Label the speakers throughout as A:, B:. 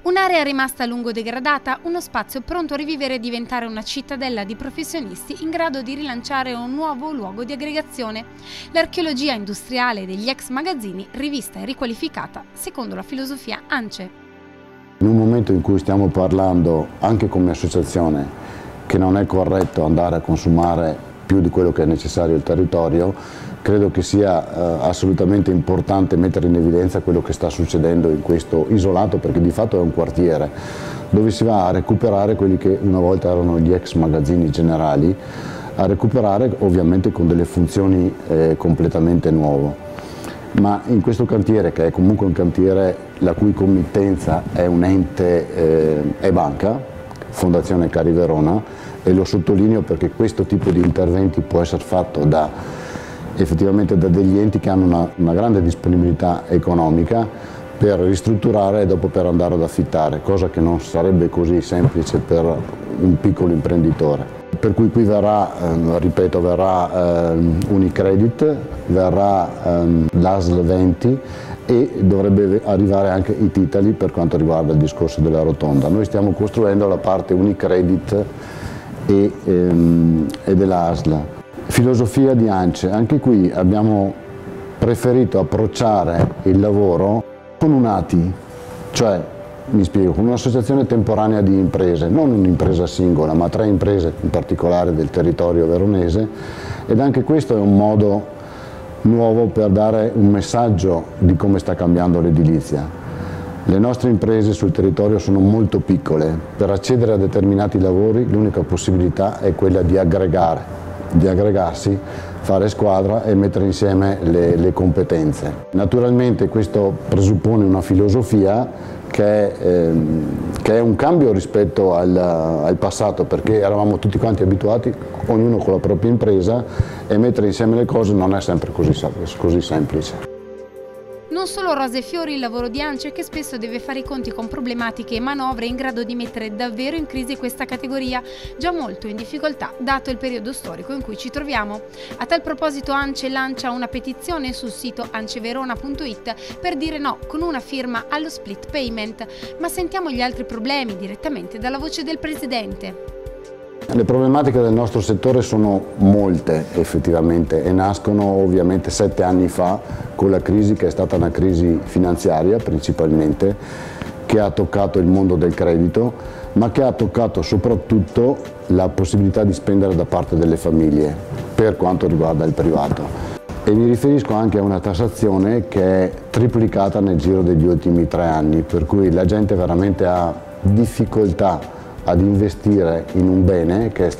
A: Un'area rimasta a lungo degradata, uno spazio pronto a rivivere e diventare una cittadella di professionisti in grado di rilanciare un nuovo luogo di aggregazione. L'archeologia industriale degli ex magazzini rivista e riqualificata secondo la filosofia ANCE.
B: In un momento in cui stiamo parlando, anche come associazione, che non è corretto andare a consumare più di quello che è necessario il territorio, credo che sia assolutamente importante mettere in evidenza quello che sta succedendo in questo isolato, perché di fatto è un quartiere dove si va a recuperare quelli che una volta erano gli ex magazzini generali, a recuperare ovviamente con delle funzioni completamente nuove. Ma in questo cantiere, che è comunque un cantiere la cui committenza è un ente, è banca, Fondazione Cari Verona, e lo sottolineo perché questo tipo di interventi può essere fatto effettivamente da degli enti che hanno una grande disponibilità economica per ristrutturare e dopo per andare ad affittare, cosa che non sarebbe così semplice per un piccolo imprenditore. Per cui qui verrà, ripeto, verrà Unicredit, verrà l'ASL 20 e dovrebbe arrivare anche Ititali per quanto riguarda il discorso della rotonda. Noi stiamo costruendo la parte Unicredit e della ASL. Filosofia di ANCE, anche qui abbiamo preferito approcciare il lavoro con un ATI, cioè, mi spiego, con un'associazione temporanea di imprese, non un'impresa singola, ma 3 imprese in particolare del territorio veronese, ed anche questo è un modo nuovo per dare un messaggio di come sta cambiando l'edilizia. Le nostre imprese sul territorio sono molto piccole, per accedere a determinati lavori l'unica possibilità è quella di aggregarsi, fare squadra e mettere insieme le competenze. Naturalmente questo presuppone una filosofia che è un cambio rispetto al passato, perché eravamo tutti quanti abituati, ognuno con la propria impresa, e mettere insieme le cose non è sempre così semplice.
A: Non solo rose e fiori il lavoro di ANCE, che spesso deve fare i conti con problematiche e manovre in grado di mettere davvero in crisi questa categoria, già molto in difficoltà dato il periodo storico in cui ci troviamo. A tal proposito ANCE lancia una petizione sul sito anceverona.it per dire no con una firma allo split payment, ma sentiamo gli altri problemi direttamente dalla voce del presidente.
B: Le problematiche del nostro settore sono molte effettivamente e nascono ovviamente 7 anni fa con la crisi, che è stata una crisi finanziaria principalmente, che ha toccato il mondo del credito, ma che ha toccato soprattutto la possibilità di spendere da parte delle famiglie per quanto riguarda il privato. E mi riferisco anche a una tassazione che è triplicata nel giro degli ultimi 3 anni, per cui la gente veramente ha difficoltà ad investire in un bene che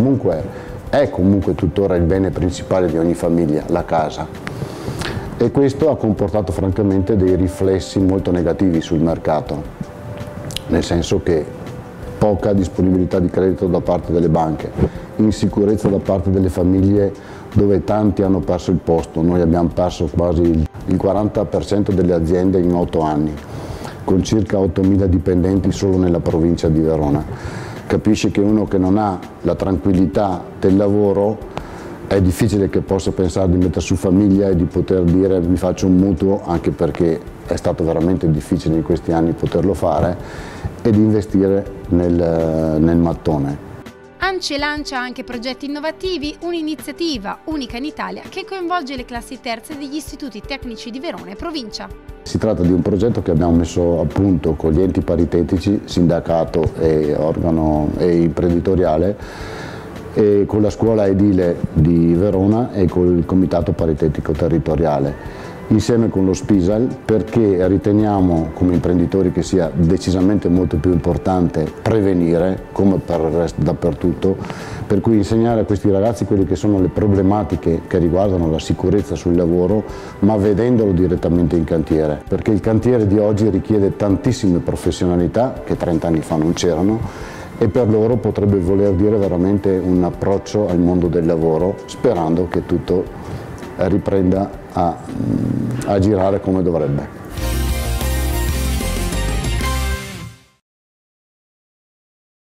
B: è comunque tuttora il bene principale di ogni famiglia, la casa. E questo ha comportato francamente dei riflessi molto negativi sul mercato, nel senso che poca disponibilità di credito da parte delle banche, insicurezza da parte delle famiglie dove tanti hanno perso il posto. Noi abbiamo perso quasi il 40% delle aziende in 8 anni. Con circa 8.000 dipendenti solo nella provincia di Verona. Capisce che uno che non ha la tranquillità del lavoro è difficile che possa pensare di mettere su famiglia e di poter dire mi faccio un mutuo, anche perché è stato veramente difficile in questi anni poterlo fare, e di investire nel mattone.
A: ANCE lancia anche progetti innovativi, un'iniziativa unica in Italia che coinvolge le classi terze degli istituti tecnici di Verona e provincia.
B: Si tratta di un progetto che abbiamo messo a punto con gli enti paritetici, sindacato e organo imprenditoriale, e con la scuola edile di Verona e con il comitato paritetico territoriale, insieme con lo Spisal, perché riteniamo come imprenditori che sia decisamente molto più importante prevenire, come per il resto dappertutto, per cui insegnare a questi ragazzi quelle che sono le problematiche che riguardano la sicurezza sul lavoro, ma vedendolo direttamente in cantiere, perché il cantiere di oggi richiede tantissime professionalità che 30 anni fa non c'erano, e per loro potrebbe voler dire veramente un approccio al mondo del lavoro, sperando che tutto riprenda a girare come dovrebbe.